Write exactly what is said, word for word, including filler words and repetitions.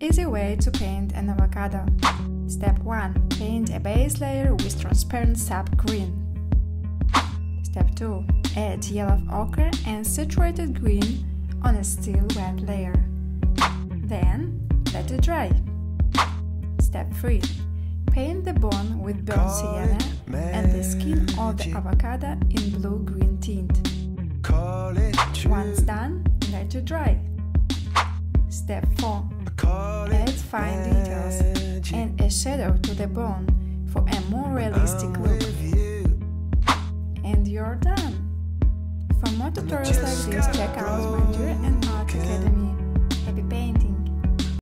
Easy way to paint an avocado. Step one. Paint a base layer with transparent sap green. Step two. Add yellow ochre and saturated green on a still wet layer. Then let it dry. Step three. Paint the bone with burnt sienna and the skin of the avocado in blue-green tint. Once done, let it dry. Step four. Add fine details and a shadow to the bone for a more realistic look. And you're done! For more tutorials like this, check out my Art Academy.